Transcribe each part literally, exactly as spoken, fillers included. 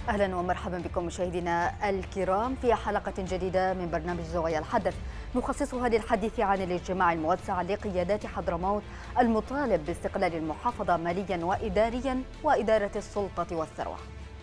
أهلا ومرحبا بكم مشاهدينا الكرام في حلقة جديدة من برنامج زوايا الحدث نخصصها للحديث عن الاجتماع الموسع لقيادات حضرموت المطالب باستقلال المحافظة ماليا وإداريا وإدارة السلطة والثروة.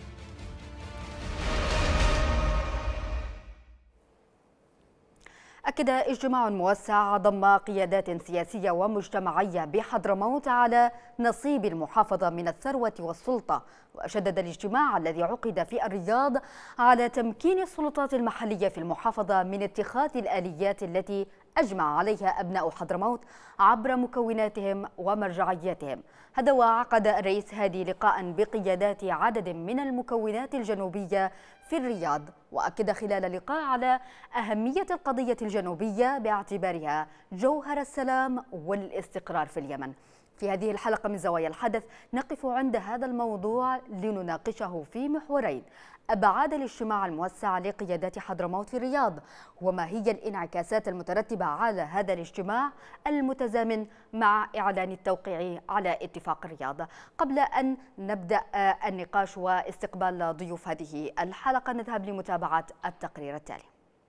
أكد اجتماع موسع ضم قيادات سياسية ومجتمعية بحضرموت على نصيب المحافظة من الثروة والسلطة، وشدد الاجتماع الذي عقد في الرياض على تمكين السلطات المحلية في المحافظة من اتخاذ الآليات التي أجمع عليها أبناء حضرموت عبر مكوناتهم ومرجعياتهم. هذا وعقد الرئيس هادي لقاء بقيادات عدد من المكونات الجنوبية في الرياض، وأكد خلال اللقاء على أهمية القضية الجنوبية باعتبارها جوهر السلام والاستقرار في اليمن. في هذه الحلقة من زوايا الحدث نقف عند هذا الموضوع لنناقشه في محورين: أبعاد الاجتماع الموسع لقيادات حضرموت في الرياض، وما هي الانعكاسات المترتبة على هذا الاجتماع المتزامن مع إعلان التوقيع على اتفاق الرياض. قبل أن نبدأ النقاش واستقبال ضيوف هذه الحلقة نذهب لمتابعة التقرير التالي.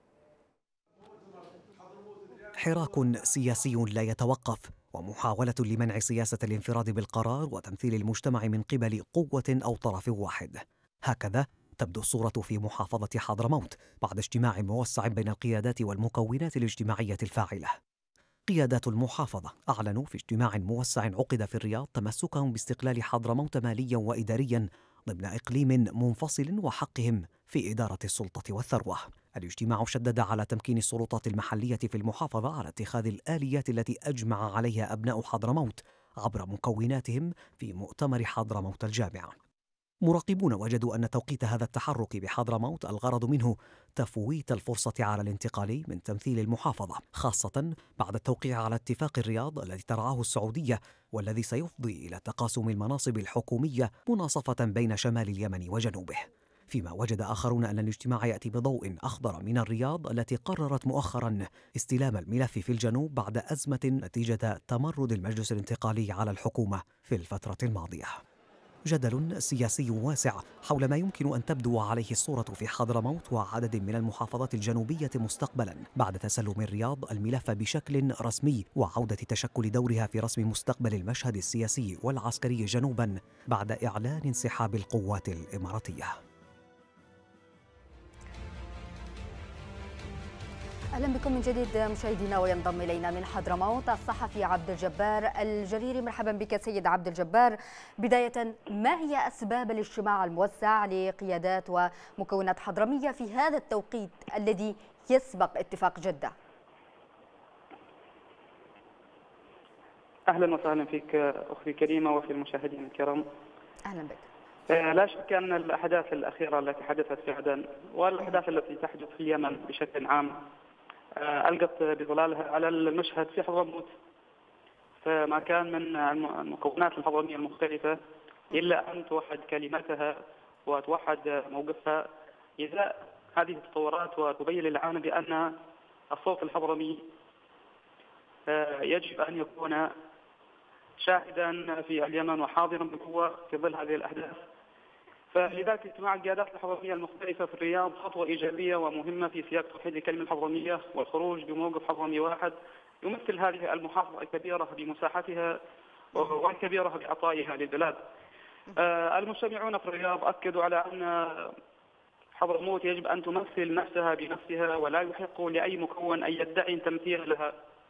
حراك سياسي لا يتوقف ومحاولة لمنع سياسة الانفراد بالقرار وتمثيل المجتمع من قبل قوة أو طرف واحد. هكذا تبدو الصورة في محافظة حضرموت بعد اجتماع موسع بين القيادات والمكونات الاجتماعية الفاعلة. قيادات المحافظة أعلنوا في اجتماع موسع عقد في الرياض تمسكهم باستقلال حضرموت ماليا وإداريا ضمن إقليم منفصل وحقهم في إدارة السلطة والثروة. الاجتماع شدد على تمكين السلطات المحلية في المحافظة على اتخاذ الآليات التي أجمع عليها أبناء حضرموت عبر مكوناتهم في مؤتمر حضرموت الجامع. مراقبون وجدوا أن توقيت هذا التحرك بحضرموت الغرض منه تفويت الفرصة على الانتقال من تمثيل المحافظة، خاصة بعد التوقيع على اتفاق الرياض الذي ترعاه السعودية والذي سيفضي إلى تقاسم المناصب الحكومية مناصفة بين شمال اليمن وجنوبه. فيما وجد آخرون أن الاجتماع يأتي بضوء أخضر من الرياض التي قررت مؤخرا استلام الملف في الجنوب بعد أزمة نتيجة تمرد المجلس الانتقالي على الحكومة في الفترة الماضية. جدل سياسي واسع حول ما يمكن أن تبدو عليه الصورة في حضرموت وعدد من المحافظات الجنوبية مستقبلا بعد تسلم الرياض الملف بشكل رسمي وعودة تشكل دورها في رسم مستقبل المشهد السياسي والعسكري جنوبا بعد إعلان انسحاب القوات الإماراتية. أهلا بكم من جديد مشاهدينا، وينضم إلينا من حضرموت الصحفي عبد الجبار الجريري. مرحبا بك سيد عبد الجبار. بداية، ما هي أسباب الاجتماع الموسع لقيادات ومكونات حضرمية في هذا التوقيت الذي يسبق اتفاق جدة؟ أهلا وسهلا فيك أختي كريمة وفي المشاهدين الكرام. أهلا بك. لا شك أن الأحداث الأخيرة التي حدثت في عدن والأحداث التي تحدث في اليمن بشكل عام ألقت بظلالها على المشهد في حضرموت، فما كان من المكونات الحضرمية المختلفة إلا أن توحد كلمتها وتوحد موقفها إزاء هذه التطورات وتبين للعالم بأن الصوت الحضرمي يجب أن يكون شاهدا في اليمن وحاضرا بقوة في ظل هذه الأحداث. فلذلك اجتماع القيادات الحضرمية المختلفة في الرياض خطوة إيجابية ومهمة في سياق توحيد الكلمة الحضرمية والخروج بموقف حضرمي واحد يمثل هذه المحافظة الكبيرة بمساحتها والكبيرة بعطائها للبلاد. المجتمعون في الرياض أكدوا على أن حضرموت يجب أن تمثل نفسها بنفسها ولا يحق لأي مكون أن يدعي تمثيل لها.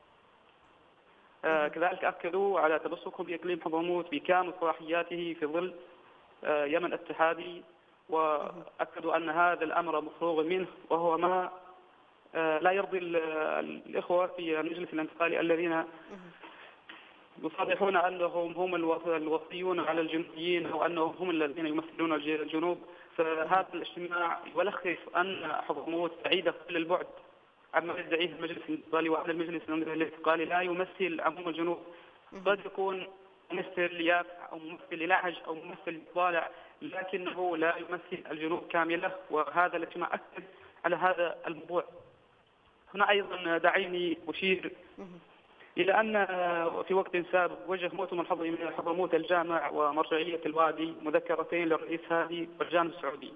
كذلك أكدوا على تمسكهم بإقليم حضرموت بكامل صلاحياته في ظل يمن اتحادي، وأكدوا أن هذا الأمر مفروغ منه وهو ما لا يرضي الإخوة في المجلس الانتقالي الذين يصرحون أنهم هم الوصيون على الجنوبيين أو أنهم هم الذين يمثلون الجنوب. فهذا الاجتماع يلخص أن حضرموت بعيدة كل البعد عما يدعيه المجلس الانتقالي، وأن المجلس الانتقالي لا يمثل عموم الجنوب، قد يكون ممثل يافع أو ممثل للهج أو ممثل طالع، لكنه لا يمثل الجنوب كاملة، وهذا الاجتماع أكد على هذا الموضوع. هنا أيضا دعيني أشير إلى أن في وقت سابق وجه مؤتمر حضرموت الجامع ومرجعية الوادي مذكرتين للرئيس هادي والجانب السعودي،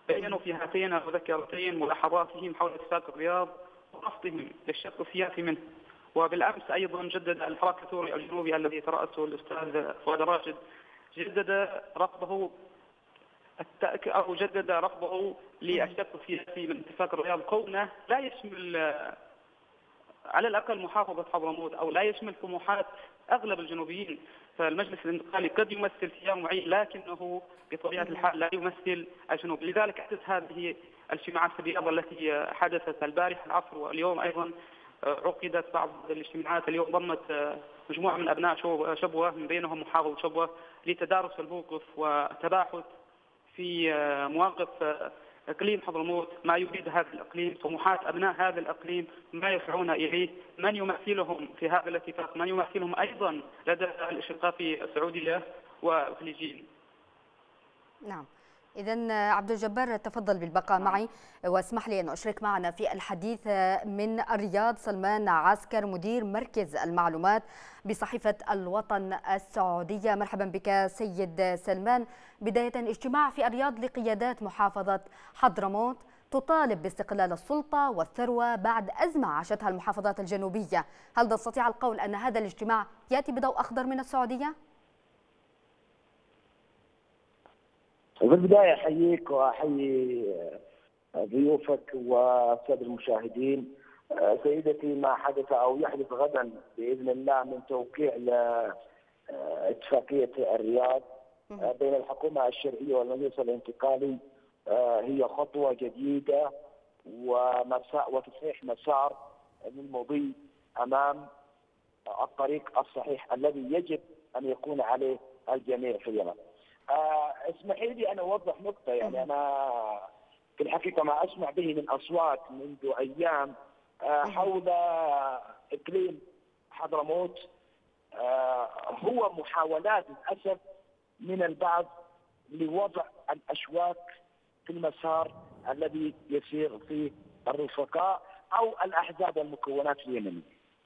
بينوا في هاتين المذكرتين ملاحظاتهم حول اتفاق الرياض ورفضهم للشق السياسي منه. وبالأمس أيضا جدد الحراك الثوري الجنوبي الذي ترأسه الأستاذ فؤاد راشد جدد رفضه أو جدد رفضه للشق السياسي من اتفاق الرياض كونه لا يشمل على الأقل محافظة حضرموت أو لا يشمل طموحات أغلب الجنوبيين. فالمجلس الانتقالي قد يمثل تيار معين لكنه بطبيعة الحال لا يمثل الجنوب. لذلك حدث هذه الاجتماعات في الرياض التي حدثت البارحة العصر، واليوم أيضا عقدت بعض الاجتماعات. اليوم ضمت مجموعة من أبناء شبوة من بينهم محافظ شبوة لتدارس الموقف وتباحث في مواقف إقليم حضرموت، ما يريد هذا الإقليم، طموحات أبناء هذا الإقليم، ما يسعون إليه، من يمثلهم في هذا الاتفاق، من يمثلهم أيضا لدى الأشقاء في السعودية والخليجيين. نعم. إذن عبد الجبار تفضل بالبقاء معي، واسمح لي أن أشرك معنا في الحديث من الرياض سلمان عسكر مدير مركز المعلومات بصحيفة الوطن السعودية. مرحبا بك سيد سلمان. بداية، اجتماع في الرياض لقيادات محافظة حضرموت تطالب باستقلال السلطة والثروة بعد أزمة عاشتها المحافظات الجنوبية، هل نستطيع القول أن هذا الاجتماع يأتي بضوء أخضر من السعودية؟ في البداية أحييك وأحيي ضيوفك والسادة المشاهدين. سيدتي، ما حدث أو يحدث غدا بإذن الله من توقيع لاتفاقية الرياض بين الحكومة الشرعية والمجلس الانتقالي هي خطوة جديدة وتصحيح مسار للمضي أمام الطريق الصحيح الذي يجب أن يكون عليه الجميع في اليمن. آه اسمحي لي أن أوضح نقطة. يعني أنا في الحقيقة ما أسمع به من أصوات منذ أيام آه حول إقليم حضرموت آه هو محاولات للأسف من البعض لوضع الأشواك في المسار الذي يسير فيه الرفقاء أو الأحزاب والمكونات اليمنية.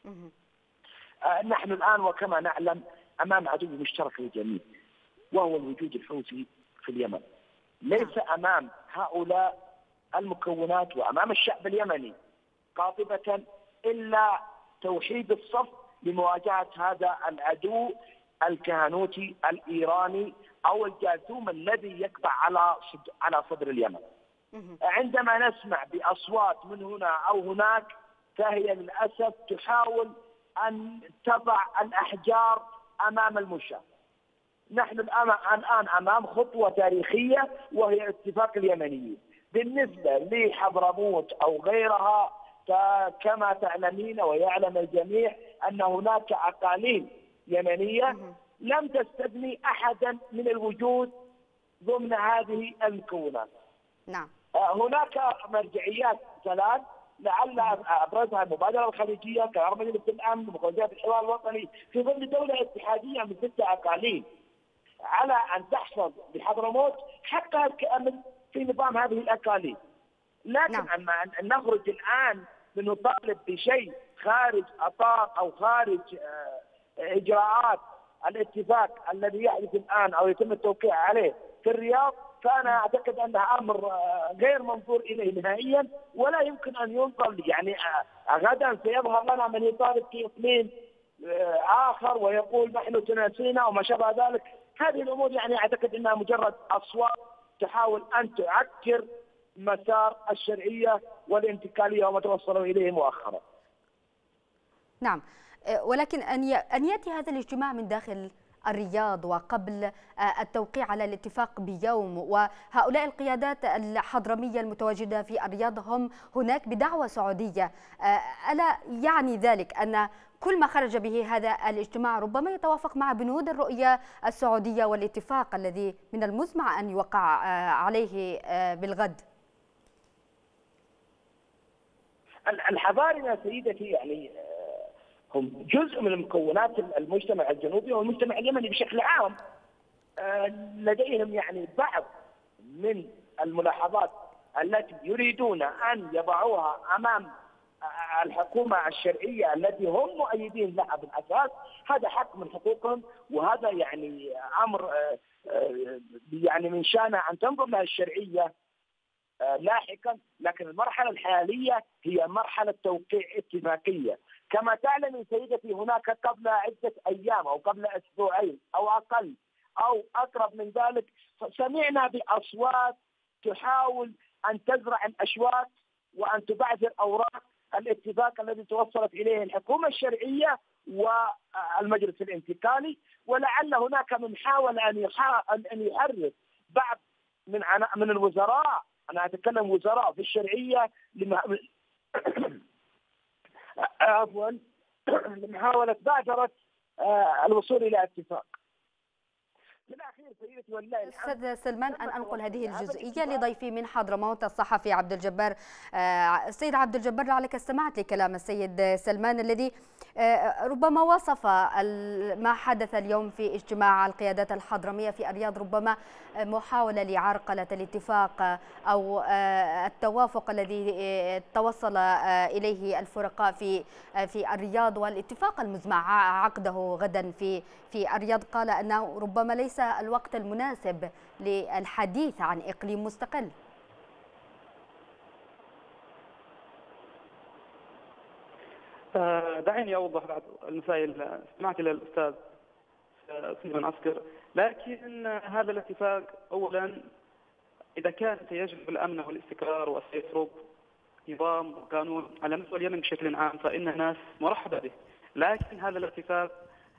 آه نحن الآن وكما نعلم أمام عدو مشترك للجميع وهو الوجود الحوثي في اليمن. ليس أمام هؤلاء المكونات وأمام الشعب اليمني قاطبة إلا توحيد الصف لمواجهة هذا العدو الكهنوتي الإيراني أو الجاثوم الذي يقطع على على صدر اليمن. عندما نسمع بأصوات من هنا أو هناك فهي للأسف تحاول أن تضع الأحجار أمام المشاة. نحن الآن أمام خطوة تاريخية وهي اتفاق اليمنيين. بالنسبة لحضرموت أو غيرها فكما تعلمين ويعلم الجميع أن هناك أقاليم يمنية لم تستثني أحدا من الوجود ضمن هذه المكونات. نعم. هناك مرجعيات ثلاث لعل ابرزها المبادره الخليجيه، قرار مجلس الامن، مخرجات الحوار الوطني، في ظل دوله اتحاديه من ستة اقاليم، على ان تحفظ بحضرموت حقها الكامل في نظام هذه الاقاليم. لكن نعم. اما ان نخرج الان لنطالب بشيء خارج اطار او خارج اجراءات الاتفاق الذي يحدث الان او يتم التوقيع عليه في الرياض، فأنا أعتقد أنها أمر غير منظور إليه نهائيا ولا يمكن أن ينظر. يعني غدا سيظهر لنا من يطالب في إقليم آخر ويقول نحن تناسينا وما شابه ذلك. هذه الأمور يعني أعتقد أنها مجرد أصوات تحاول أن تعكر مسار الشرعية والانتقالية وما توصلوا إليه مؤخرا. نعم، ولكن أن يأتي هذا الاجتماع من داخل الرياض وقبل التوقيع على الاتفاق بيوم، وهؤلاء القيادات الحضرمية المتواجدة في الرياض هم هناك بدعوة سعودية، ألا يعني ذلك أن كل ما خرج به هذا الاجتماع ربما يتوافق مع بنود الرؤية السعودية والاتفاق الذي من المزمع أن يوقع عليه بالغد؟ الحضارة سيدتي يعني هم جزء من مكونات المجتمع الجنوبي والمجتمع اليمني بشكل عام. لديهم يعني بعض من الملاحظات التي يريدون أن يضعوها أمام الحكومة الشرعية التي هم مؤيدين لها بالأساس. هذا حق من حقوقهم، وهذا يعني أمر يعني من شأنه أن تنظر لها الشرعية لاحقا، لكن المرحلة الحالية هي مرحلة توقيع اتفاقية. كما تعلم سيدتي هناك قبل عدة أيام أو قبل أسبوعين أو أقل أو أقرب من ذلك سمعنا بأصوات تحاول أن تزرع الأشواك وأن تبعثر أوراق الاتفاق الذي توصلت إليه الحكومة الشرعية والمجلس الانتقالي، ولعل هناك من حاول أن أن يحرك بعض من من الوزراء، أنا أتكلم وزراء في الشرعية عفوا لمحاولة بادرة الوصول إلى اتفاق. بالأخير سيدتي والله أستاذ سلمان أن أنقل هذه الجزئية لضيفي من حضرموت الصحفي عبد الجبار. السيد عبد الجبار، لعلك استمعت لكلام السيد سلمان الذي ربما وصف ما حدث اليوم في اجتماع القيادات الحضرمية في الرياض ربما محاولة لعرقلة الاتفاق أو التوافق الذي توصل إليه الفرقاء في في الرياض والاتفاق المزمع عقده غدا في في الرياض. قال أنه ربما ليس الوقت المناسب للحديث عن إقليم مستقل. دعيني أوضح بعض المسائل. سمعت للأستاذ سلمان عسكر، لكن هذا الاتفاق أولا إذا كان سيجلب الأمن والاستقرار وسيترك نظام وقانون على مستوى اليمن بشكل عام فإن الناس مرحبة به، لكن هذا الاتفاق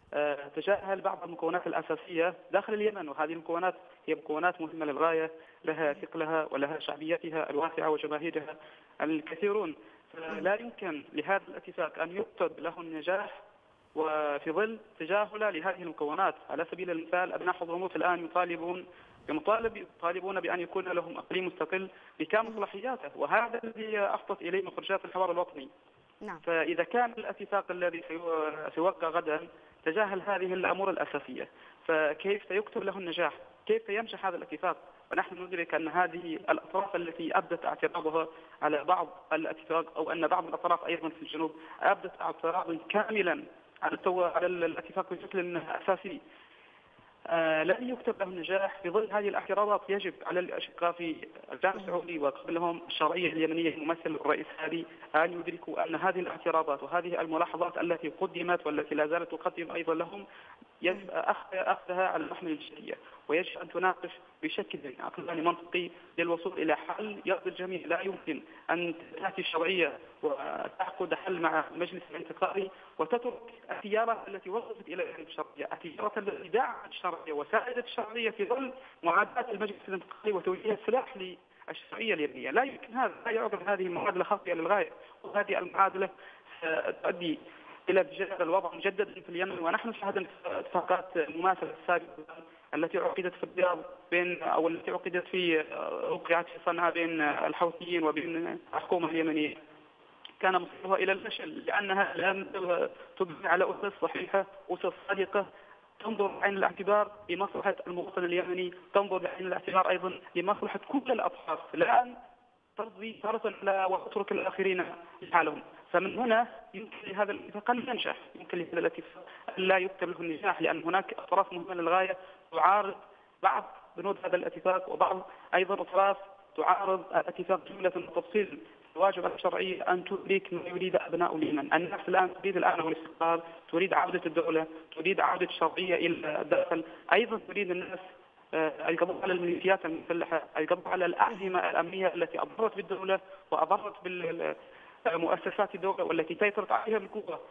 تجاهل بعض المكونات الأساسية داخل اليمن، وهذه المكونات هي مكونات مهمة للغاية، لها ثقلها ولها شعبيتها الواسعة وجماهيرها الكثيرون. فلا يمكن لهذا الاتفاق أن يكتب له النجاح وفي ظل تجاهله لهذه المكونات. على سبيل المثال أبناء حضرموت الآن يطالبون بمطالب يطالبون بأن يكون لهم إقليم مستقل بكامل صلاحياته، وهذا الذي أفضت إليه مخرجات الحوار الوطني. نعم. فإذا كان الاتفاق الذي سيوقع غدا تجاهل هذه الأمور الأساسية، فكيف سيكتب له النجاح؟ كيف ينجح هذا الاتفاق؟ ونحن ندرك أن هذه الأطراف التي أبدت اعتراضها على بعض الاتفاق، أو أن بعض الأطراف أيضا في الجنوب أبدت اعتراضا كاملا على على الاتفاق بشكل أساسي، آه لن يكتب له النجاح. في ظل هذه الاعتراضات يجب على الأشقاء في الجانب السعودي وقبلهم الشرعية اليمنية الممثل الرئيس هادي أن يدركوا أن هذه الاعتراضات وهذه الملاحظات التي قدمت والتي لا زالت تقدم أيضا لهم يجب أخذها على المحمل الجدية، ويجب أن تناقش بشكل عقلاني منطقي للوصول إلى حل يرضي الجميع. لا يمكن أن تأتي الشرعية وتعقد حل مع المجلس الانتقالي وتترك التيارات التي وصلت إلى الشرعية، التيارات التي دعت الشرعية وساعدت الشرعية في ظل معاداة المجلس الانتقالي وتوجيه السلاح للشرعية اليمنية. لا يمكن هذا، لا يعقد هذه المعادلة خاطئة للغاية، وهذه المعادلة ستؤدي إلى تجديد الوضع مجددا في اليمن. ونحن شاهدنا اتفاقات مماثلة السابقة التي عقدت في الرياض بين أو التي عقدت في وقعت في صنعاء بين الحوثيين وبين الحكومة اليمنية، كان مصيرها إلى الفشل لأنها لم تبني على أسس صحيحة، أسس صادقة تنظر بعين الاعتبار لمصلحة المواطن اليمني، تنظر بعين الاعتبار أيضا لمصلحة كل الأطراف، لا أن ترضي طرفا لا وتترك الآخرين لحالهم. فمن هنا يمكن لهذا الاتفاق أن ينجح، يمكن لهذا الاتفاق لا يكتب له النجاح، لأن هناك أطراف مهمة للغاية تعارض بعض بنود هذا الاتفاق، وبعض أيضا أطراف تعارض الاتفاق جملة وتفصيل. الواجب على الشرعية أن تدرك ما يريد أبناء اليمن. الناس الآن تريد الأمن والاستقرار، تريد عودة الدولة، تريد عودة الشرعية إلى الداخل، أيضا تريد الناس القضاء على الميليشيات المسلحة، القضاء على الأنظمة الأمنية التي أضرت بالدولة وأضرت بالمؤسسات الدولة والتي سيطرت عليها بالقوة.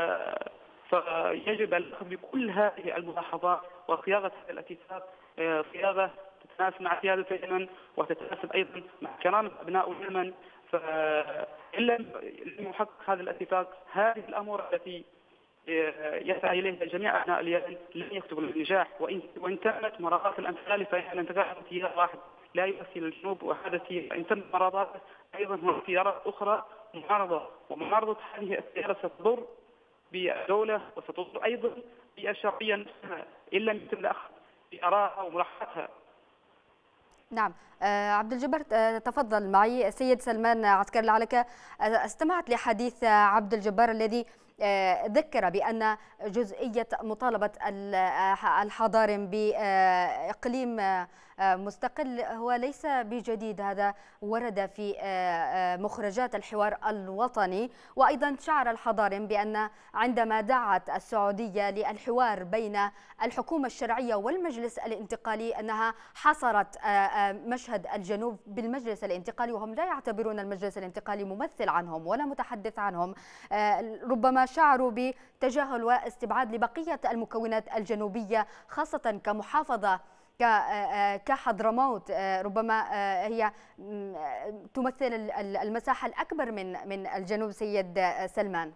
فيجب الأخذ بكل هذه الملاحظات وصياغة هذا الاتفاق صياغة تتناسب مع سيادة اليمن وتتناسب أيضا مع كرامة أبناء اليمن. فإن لم يحقق هذا الاتفاق هذه الأمور التي يسعى إليها جميع أبناء اليمن لن يكتبوا النجاح. وإن وإن كانت مرارات الانتقال فإن الانتقال تيار واحد لا يؤثر الجنوب، وهذا إن تم مرارات أيضا هناك تيارات أخرى معارضة، ومعارضة هذه التيارات ستضر بالدولة وستضر أيضا بالشرعية نفسها إن لم يتم الأخذ بآرائها وملاحظتها. نعم. عبد الجبار تفضل معي. سيد سلمان عسكر، لعلك استمعت لحديث عبد الجبار الذي ذكر بأن جزئية مطالبة الحضارم بإقليم مستقل هو ليس بجديد، هذا ورد في مخرجات الحوار الوطني. وأيضا شعر الحضارم بأن عندما دعت السعودية للحوار بين الحكومة الشرعية والمجلس الانتقالي أنها حصرت مشهد الجنوب بالمجلس الانتقالي، وهم لا يعتبرون المجلس الانتقالي ممثل عنهم ولا متحدث عنهم. ربما شعروا بتجاهل واستبعاد لبقية المكونات الجنوبية، خاصة كمحافظة كحضرموت ربما هي تمثل المساحة الأكبر من من الجنوب. سيد سلمان،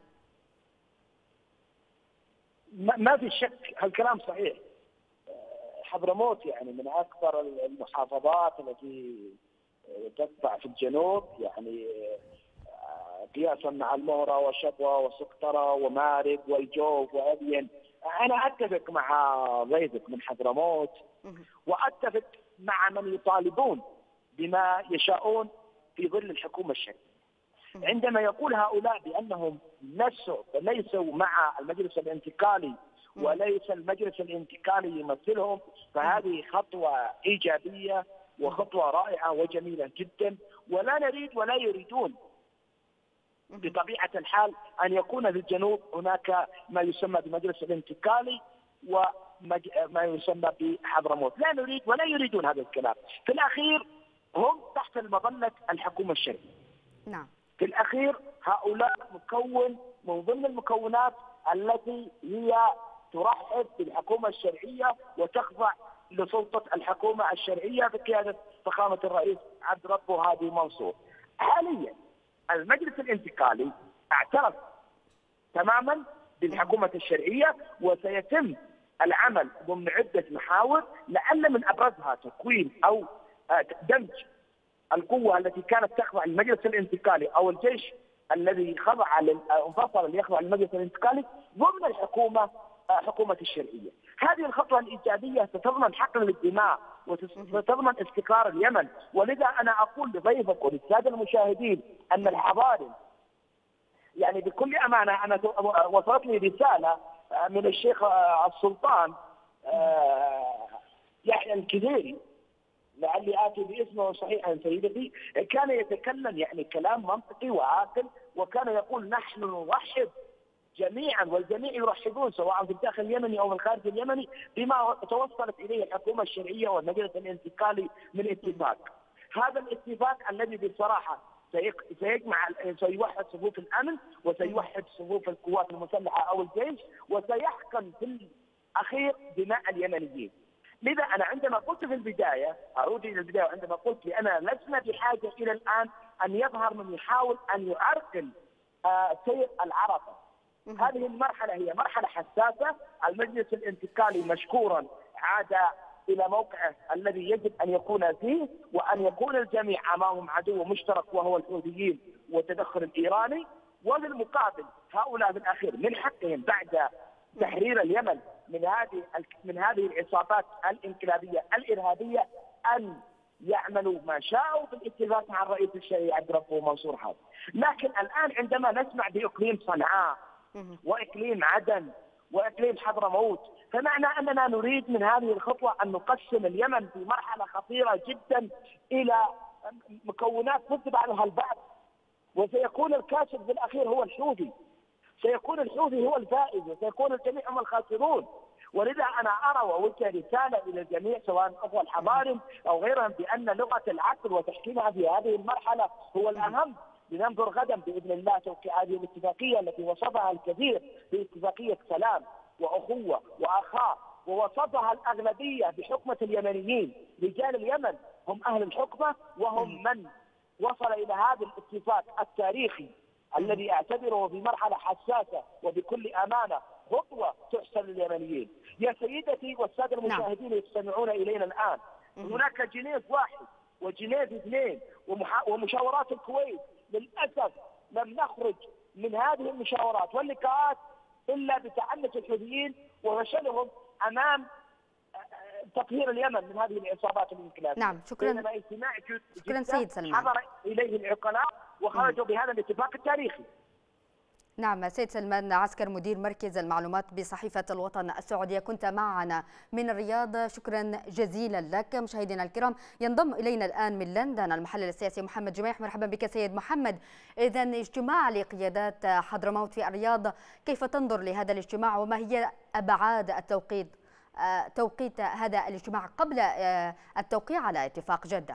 ما في شك هالكلام صحيح. حضرموت يعني من أكبر المحافظات التي تقع في الجنوب، يعني قياسا مع المهرة وشبوة وسقطرة ومارب والجوف وأبين. أنا أتفق مع ضيفك من حضرموت، وأتفق مع من يطالبون بما يشاءون في ظل الحكومة الشرعية. عندما يقول هؤلاء بأنهم ليسوا ليسوا مع المجلس الانتقالي وليس المجلس الانتقالي يمثلهم، فهذه خطوة إيجابية وخطوة رائعة وجميلة جدا، ولا نريد ولا يريدون بطبيعة الحال أن يكون في الجنوب هناك ما يسمى بالمجلس الانتقالي وما يسمى بحضرموت. لا نريد ولا يريدون هذا الكلام. في الأخير هم تحت المظلة الحكومة الشرعية. نعم. في الأخير هؤلاء مكون من ضمن المكونات التي هي ترحب بالحكومة الشرعية وتخضع لسلطة الحكومة الشرعية بقيادة فخامة الرئيس عبد ربه هادي منصور. حاليا المجلس الانتقالي اعترف تماما بالحكومة الشرعية، وسيتم العمل ضمن عدة محاور، لعل من أبرزها تكوين أو دمج القوة التي كانت تخضع للمجلس الانتقالي أو الجيش الذي خضع انفصل ليخضع للمجلس الانتقالي ضمن الحكومة حكومة الشرعية. هذه الخطوة الإيجابية ستضمن حقن للدماء وستضمن استقرار اليمن. ولذا أنا أقول لضيفك وللسادة المشاهدين أن الحضارم، يعني بكل أمانة أنا وصلتني رسالة من الشيخ السلطان يحيى الكديري، لعلي آتي باسمه صحيحا سيدتي، كان يتكلم يعني كلام منطقي وعاقل، وكان يقول نحن نرحب جميعا والجميع يرحبون سواء في الداخل اليمني او في الخارج اليمني بما توصلت اليه الحكومه الشرعيه والمجلس الانتقالي من اتفاق. هذا الاتفاق الذي بصراحه سيجمع سيوحد صفوف الامن وسيوحد صفوف القوات المسلحه او الجيش، وسيحقن في الاخير دماء اليمنيين. لذا انا عندما قلت في البدايه، اعود الى البدايه، وعندما قلت لأننا لسنا بحاجه الى الان ان يظهر من يحاول ان يعرقل آه سير العرفه. هذه المرحلة هي مرحلة حساسة. المجلس الانتقالي مشكورا عاد إلى موقعه الذي يجب أن يكون فيه، وأن يكون الجميع أمامهم عدو مشترك وهو الحوثيين والتدخل الإيراني. وبالمقابل هؤلاء بالأخير من حقهم بعد تحرير اليمن من هذه من هذه العصابات الانقلابية الإرهابية أن يعملوا ما شاءوا بالاتفاق مع الرئيس الشرعي عبد ربه منصور هادي. لكن الآن عندما نسمع بإقليم صنعاء وإقليم عدن وإقليم حضرموت، فمعنى أننا نريد من هذه الخطوة أن نقسم اليمن في مرحلة خطيرة جدا إلى مكونات مثل بعضها البعض، وسيكون الكاسب بالأخير هو الحوثي، سيكون الحوثي هو الفائز، وسيكون الجميع هم الخاسرون. ولذا أنا أرى وأوجه رسالة إلى الجميع سواء الأخوة الحضارم أو غيرهم بأن لغة العقل وتحكيمها في هذه المرحلة هو الأهم. لننظر غدا بإذن الله توقيع هذه الاتفاقية التي وصفها الكثير باتفاقية سلام وأخوة وأخاء، ووصفها الأغلبية بحكمة اليمنيين. رجال اليمن هم أهل الحكمة، وهم من وصل إلى هذا الاتفاق التاريخي الذي اعتبره في مرحلة حساسة وبكل أمانة خطوة تحسن لليمنيين. يا سيدتي والسادة المشاهدين يستمعون إلينا الآن، هناك جنيف واحد وجنيف اثنين ومشاورات الكويت. للأسف لم نخرج من هذه المشاورات واللقاءات إلا بتعنت الحوثيين وفشلهم أمام تطهير اليمن من هذه العصابات الانقلابية. نعم، شكرا. بينما اجتماع شكرا سيد سلمان. حضر إليه العقلاء وخرجوا بهذا الاتفاق التاريخي. نعم، سيد سلمان عسكر مدير مركز المعلومات بصحيفة الوطن السعودية، كنت معنا من الرياض، شكرا جزيلا لك. مشاهدينا الكرام، ينضم إلينا الآن من لندن المحلل السياسي محمد جميح. مرحبا بك سيد محمد. إذا اجتماع لقيادات حضرموت في الرياض، كيف تنظر لهذا الاجتماع وما هي أبعاد التوقيت توقيت هذا الاجتماع قبل التوقيع على اتفاق جدة؟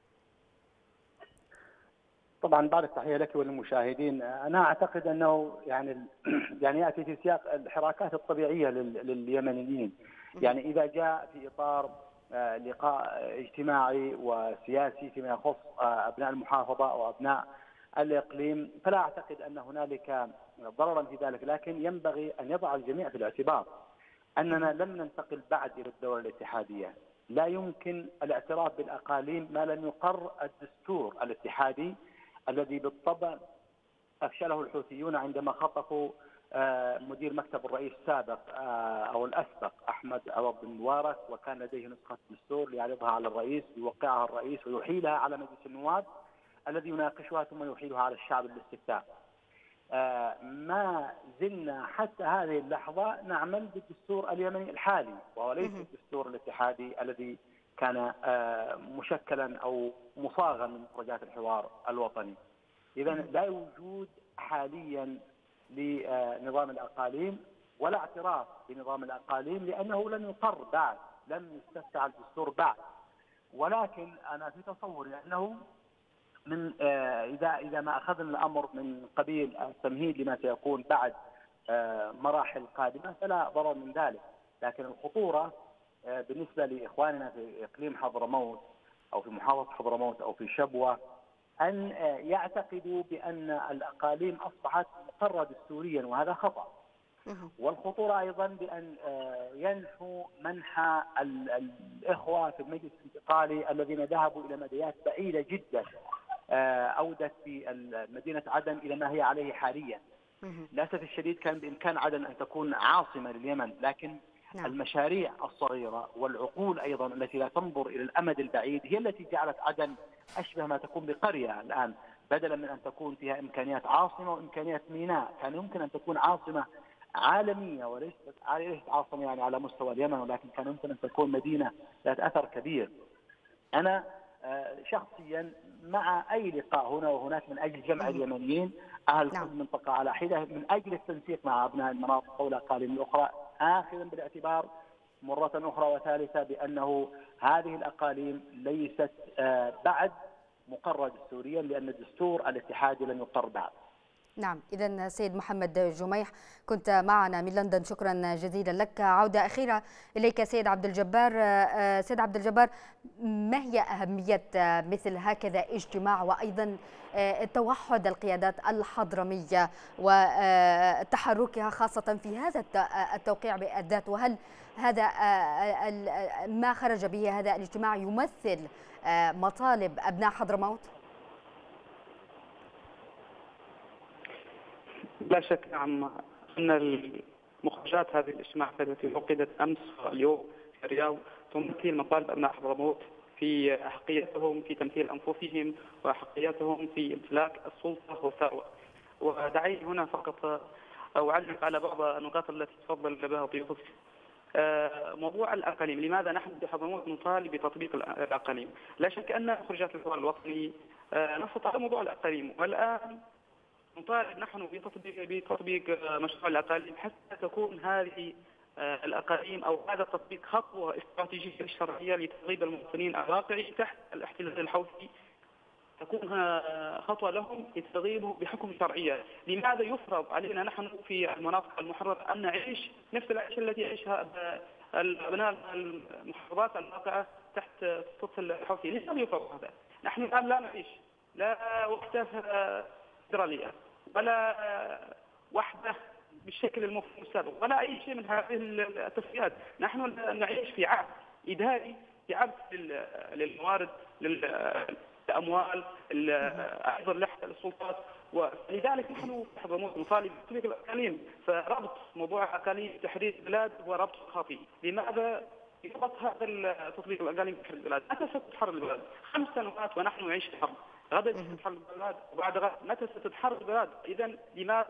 طبعا بعد التحيه لك وللمشاهدين، انا اعتقد انه يعني يعني ياتي في سياق الحراكات الطبيعيه لليمنيين، يعني اذا جاء في اطار لقاء اجتماعي وسياسي فيما يخص ابناء المحافظه او ابناء الاقليم، فلا اعتقد ان هنالك ضررا في ذلك، لكن ينبغي ان يضع الجميع في الاعتبار اننا لم ننتقل بعد الى الدوله الاتحاديه. لا يمكن الاعتراف بالاقاليم ما لم يقر الدستور الاتحادي الذي بالطبع أفشله الحوثيون عندما خطفوا مدير مكتب الرئيس السابق أو الأسبق أحمد عوض بن مبارك، وكان لديه نسخة دستور ليعرضها على الرئيس، يوقعها الرئيس ويحيلها على مجلس النواب الذي يناقشها ثم يحيلها على الشعب للاستفتاء. ما زلنا حتى هذه اللحظة نعمل بالدستور اليمني الحالي وليس الدستور الاتحادي الذي كان مشكلا أو مصاغا من مخرجات الحوار الوطني. إذا لا وجود حاليا لنظام الأقاليم ولا اعتراف بنظام الأقاليم لأنه لم يقر بعد، لم يستفتى على الدستور بعد. ولكن أنا في تصوري أنه من إذا إذا ما أخذنا الأمر من قبيل التمهيد لما سيكون بعد مراحل قادمة فلا ضرر من ذلك، لكن الخطورة بالنسبة لإخواننا في إقليم حضرموت أو في محافظة حضرموت أو في شبوة أن يعتقدوا بأن الأقاليم أصبحت مقرة دستوريا، وهذا خطأ. والخطورة أيضا بأن ينحوا منح الإخوة في المجلس الانتقالي الذين ذهبوا إلى مديات بعيدة جدا أودت في مدينة عدن إلى ما هي عليه حاليا. للأسف الشديد كان بإمكان عدن أن تكون عاصمة لليمن، لكن نعم. المشاريع الصغيرة والعقول أيضا التي لا تنظر إلى الأمد البعيد هي التي جعلت عدن أشبه ما تكون بقرية الآن، بدلا من أن تكون فيها إمكانيات عاصمة وإمكانيات ميناء. كان يمكن أن تكون عاصمة عالمية وليست عاصمة يعني على مستوى اليمن، ولكن كان يمكن أن تكون مدينة ذات أثر كبير. أنا شخصيا مع أي لقاء هنا وهناك من أجل جمع اليمنيين أهل كل منطقة على حدة من أجل التنسيق مع أبناء المناطق والأقاليم الأخرى، آخذا بالاعتبار مرة أخرى وثالثة بأنه هذه الأقاليم ليست بعد مقرة دستوريا لأن الدستور الاتحادي لم يقر بعد. نعم، إذا سيد محمد جميح كنت معنا من لندن، شكرا جزيلا لك. عودة أخيرة إليك سيد عبد الجبار. سيد عبد الجبار، ما هي أهمية مثل هكذا اجتماع وأيضا توحد القيادات الحضرمية وتحركها خاصة في هذا التوقيع بالذات؟ وهل هذا ما خرج به هذا الاجتماع يمثل مطالب أبناء حضرموت؟ لا شك نعم أن مخرجات هذه الاجتماعات التي عقدت أمس واليوم في الرياض تمثل مطالب أبناء حضرموت في أحقيتهم في تمثيل أنفسهم وأحقيتهم في امتلاك السلطة والثروة. ودعيني هنا فقط أعلق على بعض النقاط التي تفضل بها ضيوفك. موضوع الأقاليم، لماذا نحن في حضرموت نطالب بتطبيق الأقاليم؟ لا شك أن مخرجات الحوار الوطني نصت على موضوع الأقاليم، والآن نطالب نحن بتطبيق بتطبيق مشروع الأقاليم حتى تكون هذه الأقاليم أو هذا التطبيق خطوة استراتيجية شرعية لتغيب المواطنين الواقعي تحت الاحتلال الحوثي، تكون خطوة لهم لتغيبوا بحكم شرعية. لماذا يفرض علينا نحن في المناطق المحررة أن نعيش نفس العيش التي يعيشها أبناء المحافظات الواقعة تحت سلطة الحوثي؟ لماذا يفرض هذا؟ نحن الآن لا نعيش لا وحدة فدرالية ولا وحدة بالشكل المفهوم السابق ولا أي شيء من هذه التسويات. نحن نعيش في عهد إداري، في عهد للموارد، للأموال، أيضا لحق السلطات، ولذلك نحن في حضرموت نطالب بتطبيق الأقاليم. فربط موضوع الأقاليم بتحرير البلاد هو ربط خاطئ. لماذا يربط هذا تطبيق الأقاليم بتحرير البلاد؟ متى ستتحرر البلاد؟ خمس سنوات ونحن نعيش في حرب. غدا ستتحرر البلاد وبعد غد متى ستتحرر البلاد؟ إذا لماذا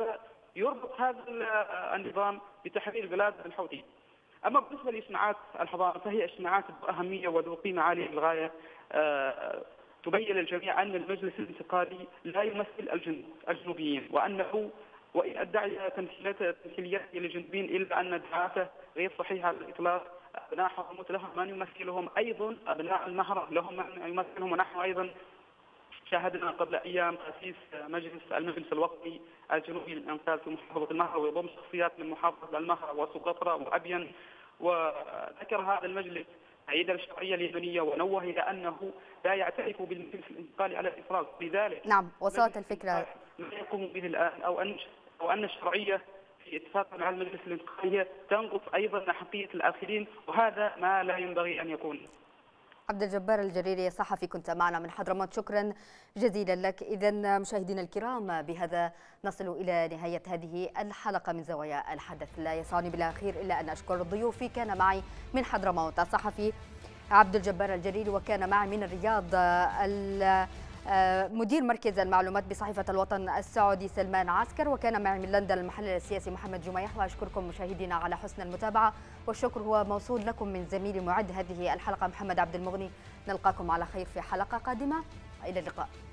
يربط هذا النظام بتحرير بلاد الحوثيين. أما بالنسبة لاجتماعات الحضارة فهي اجتماعات ذو أهمية وذو قيمة عالية للغاية، تبين للجميع أن المجلس الانتقالي لا يمثل الجنوبيين، وأنه وإن ادعي تمثيليته للجنوبيين إلا أن ادعاءاته غير صحيحة على الإطلاق. أبناء حضرموت لهم من يمثلهم، أيضا أبناء النهر لهم من يمثلهم، ونحن أيضا شاهدنا قبل أيام تأسيس مجلس المجلس الوطني الجنوبي للإنقاذ في محافظة النهر، ويضم شخصيات من محافظة النهر وسقطرى وأبين. وذكر هذا المجلس تعييد الشرعية اليمنية ونوه إلى أنه لا يعترف بالمجلس الانتقالي على الإفراج. لذلك نعم، وصلت الفكرة. ما يقوم به الآن أو أن أو أن الشرعية في اتفاق مع المجلس الانتقالي تنقص أيضا حقية الآخرين، وهذا ما لا ينبغي أن يكون. عبد الجبار الجريري صحفي كنت معنا من حضرموت، شكرا جزيلا لك. إذا مشاهدينا الكرام، بهذا نصل إلى نهاية هذه الحلقة من زوايا الحدث. لا يسعني بالأخير إلا أن أشكر ضيوفي. كان معي من حضرموت الصحفي عبد الجبار الجريري، وكان معي من الرياض مدير مركز المعلومات بصحيفة الوطن السعودي سلمان عسكر، وكان معي من لندن المحلل السياسي محمد جميح. وأشكركم مشاهدينا على حسن المتابعة، والشكر هو موصول لكم من زميلي معد هذه الحلقة محمد عبد المغني. نلقاكم على خير في حلقة قادمة، إلى اللقاء.